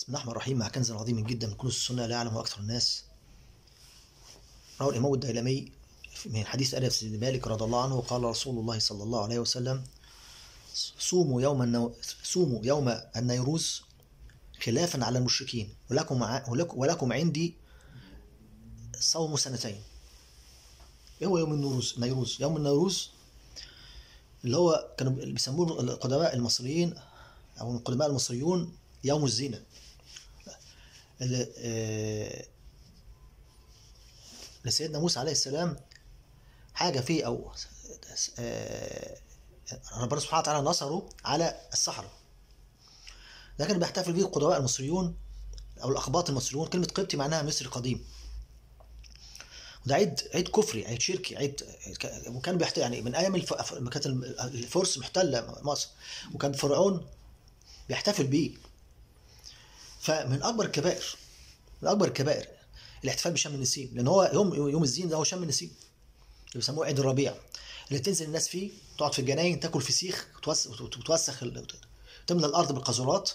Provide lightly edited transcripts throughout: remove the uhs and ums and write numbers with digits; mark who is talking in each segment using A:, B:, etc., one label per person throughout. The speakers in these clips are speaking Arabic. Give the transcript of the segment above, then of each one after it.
A: بسم الله الرحمن الرحيم. مع كنز عظيم جدا من كنوز السنة لا يعلمه أكثر الناس. روى الإمام الديلمي من حديث أنس بن مالك رضي الله عنه قال رسول الله صلى الله عليه وسلم: صوموا يوم النيروز خلافا على المشركين ولكم عندي صوم سنتين. إيه هو يوم النيروز؟ يوم النيروز اللي هو كانوا بيسموه القدماء المصريين أو القدماء المصريون يوم الزينة. لسيدنا موسى عليه السلام حاجة فيه أو ربنا سبحانه وتعالى نصره على السحرة. ده كان بيحتفل به القدماء المصريون أو الأقباط المصريون. كلمة قبطي معناها مصري قديم، وده عيد كفري، عيد شركي، وكان بيحتفل يعني من أيام ما كانت الفرس محتلة مصر، وكان فرعون بيحتفل بيه. فمن أكبر الكبائر الاحتفال بشم النسيم، لأن هو يوم الزين ده هو شم النسيم اللي بيسموه عيد الربيع، اللي تنزل الناس فيه تقعد في الجناين تاكل فسيخ وتوسخ تملى الأرض بالقاذورات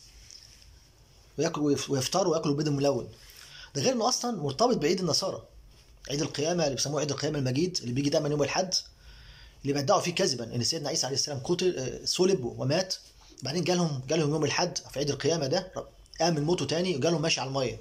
A: ويفطروا وياكلوا بيض ملون. ده غير انه اصلا مرتبط بعيد النصارى، عيد القيامه اللي بيسموه عيد القيامه المجيد، اللي بيجي دايما يوم الاحد، اللي بيدعوا فيه كذبا ان سيدنا عيسى عليه السلام صلب ومات، بعدين جالهم يوم الاحد في عيد القيامه ده قام من موته تاني وجالهم ماشي على الميه.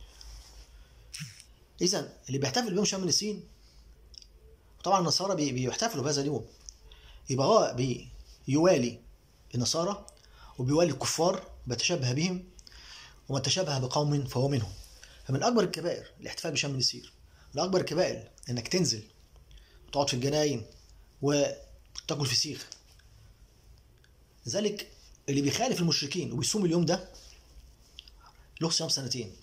A: اذا اللي بيحتفل بيوم شم النسيم، طبعا النصارى بيحتفلوا بهذا اليوم، يبقى هو بيوالي النصارى وبيوالي الكفار، بيتشبه بهم، ومن تشابه بقوم فهو منهم. فمن اكبر الكبائر الاحتفال بشم النسيم، من اكبر الكبائر انك تنزل وتقعد في الجناين وتاكل فسيخ. لذلك اللي بيخالف المشركين وبيصوم اليوم ده له صيام سنتين.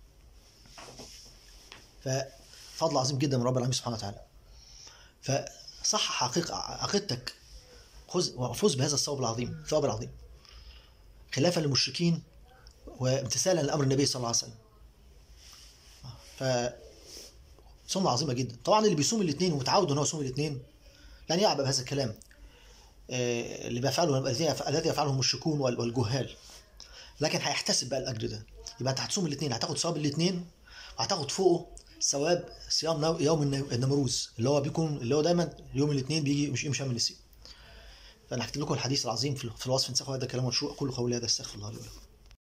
A: ففضل عظيم جدا من رب العالمين سبحانه وتعالى. فصح عقيدتك، وفوز بهذا الثواب العظيم خلافا للمشركين وامتثالا لامر النبي صلى الله عليه وسلم. سنة عظيمة جدا. طبعا اللي بيصوم الاثنين ومتعود ان هو يصوم الاثنين لن يعبأ بهذا الكلام اللي بيفعله الذي يفعله المشركون والجهال، لكن هيحتسب بقى الاجر ده. يبقى انت هتصوم الاثنين، هتاخد ثواب الاثنين، وهتاخد فوقه ثواب صيام يوم النمروز اللي هو دايما يوم الاثنين بيجي مش شم النسيم. فانا هكتب لكم الحديث العظيم في الوصف، انسخوا هذا الكلام والشروع. اقول قولي هذا، استغفر الله لي ولكم.